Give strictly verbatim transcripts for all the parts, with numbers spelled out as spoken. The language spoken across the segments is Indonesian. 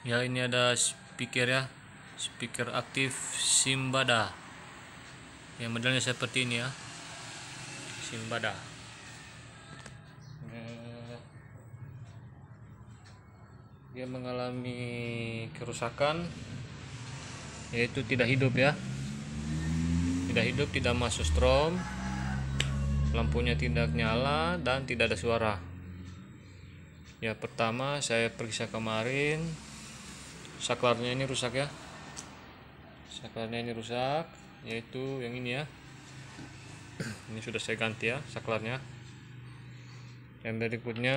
Ya, ini ada speaker ya, speaker aktif Simbada. Yang modelnya seperti ini ya, Simbada. Dia mengalami kerusakan, yaitu tidak hidup ya, tidak hidup, tidak masuk strom, lampunya tidak nyala dan tidak ada suara. Ya, pertama saya periksa kemarin, saklarnya ini rusak ya, saklarnya ini rusak, yaitu yang ini ya. Ini sudah saya ganti ya saklarnya. Yang berikutnya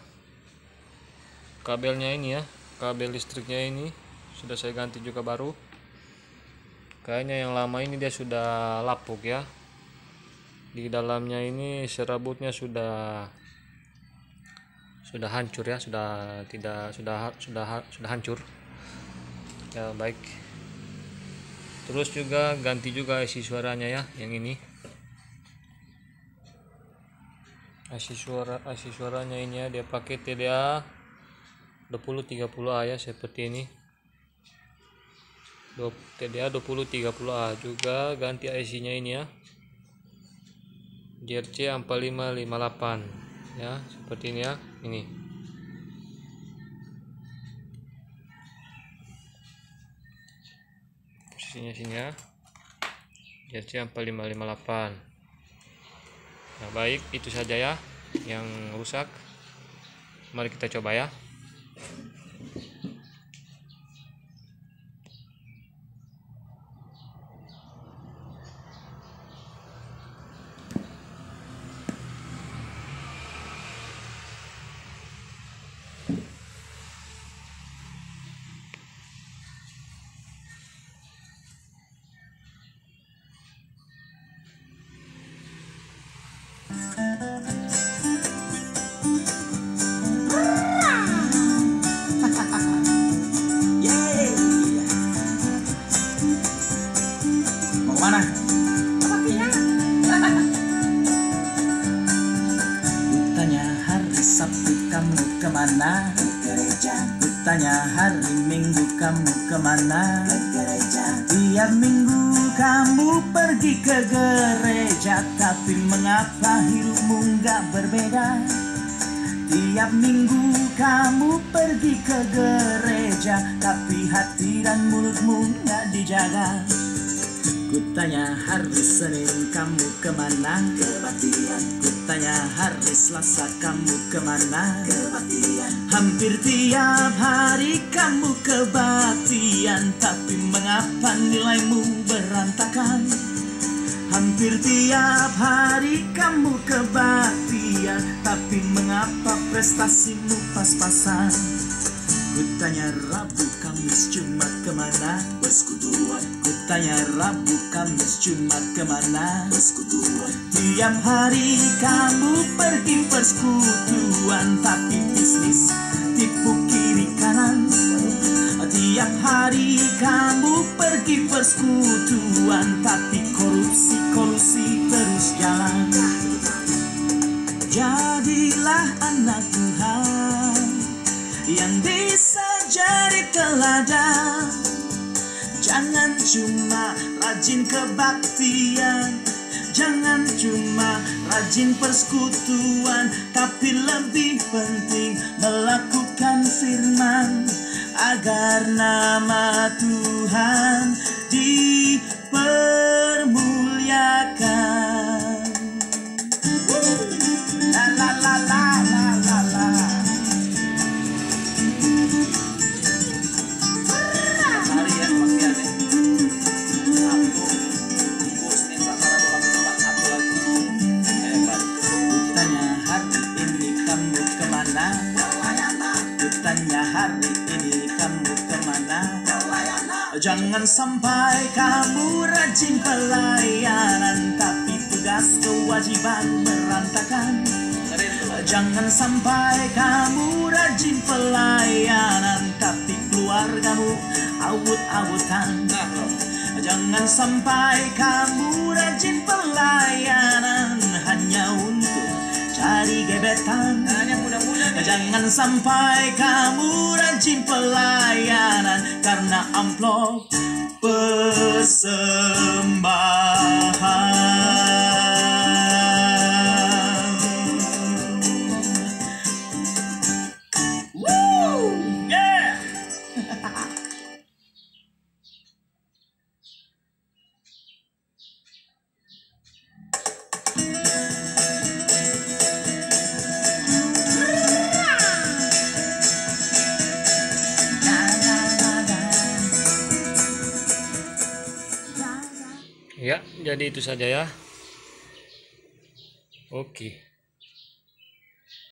kabelnya ini ya, kabel listriknya ini sudah saya ganti juga baru. Kayaknya yang lama ini dia sudah lapuk ya, di dalamnya ini serabutnya sudah sudah hancur ya, sudah tidak sudah sudah sudah hancur ya. Baik, terus juga ganti juga I C suaranya ya, yang ini I C suara I C suaranya ini ya, dia pakai T D A dua puluh tiga puluh A ya, seperti ini T D A dua puluh tiga puluh A. Juga ganti I C nya ini ya, J R C empat lima lima delapan ya, seperti ini ya. Ini posisinya sini ya, J R C empat lima lima delapan. Nah, baik, itu saja ya yang rusak. Mari kita coba ya. Mana? Kutanya hari Sabtu kamu kemana? Ke gereja. Kutanya hari Minggu kamu kemana? Ke gereja. Tiap minggu kamu pergi ke gereja, tapi mengapa hidupmu nggak berbeda? Tiap minggu kamu pergi ke gereja, tapi hati dan mulutmu nggak dijaga. Kutanya hari Senin kamu kemana? Kebaktian. Kutanya hari Selasa kamu kemana? Kebaktian. Hampir tiap hari kamu kebaktian, tapi mengapa nilaimu berantakan? Hampir tiap hari kamu kebaktian, tapi mengapa prestasimu pas-pasan? Kutanya Rabu, Kamis, Jumat kemana? Persekutuan. Kutanya Rabu, Kamis, Jumat kemana? Persekutuan. Tiap hari kamu pergi persekutuan, tapi bisnis tipu kiri kanan. Tiap hari kamu pergi persekutuan, tapi korupsi kolusi terus jalan. Jadilah anak Tuhan yang bisa jadi teladan. Jangan cuma rajin kebaktian, jangan cuma rajin persekutuan, tapi lebih penting melakukan firman, agar nama Tuhan dipermuliakan. La la la la la la la. Kutanya hari ini kamu kemana? Jangan sampai kamu rajin pelayanan, tapi tugas kewajiban berantakan. Jangan sampai kamu rajin pelayanan, tapi keluargamu awut-awutan. Jangan sampai kamu rajin pelayanan hanya untuk cari gebetan. Jangan sampai kamu rajin pelayanan hanya amplop persembahan. Woo! Yeah! Ya, jadi itu saja ya. Oke.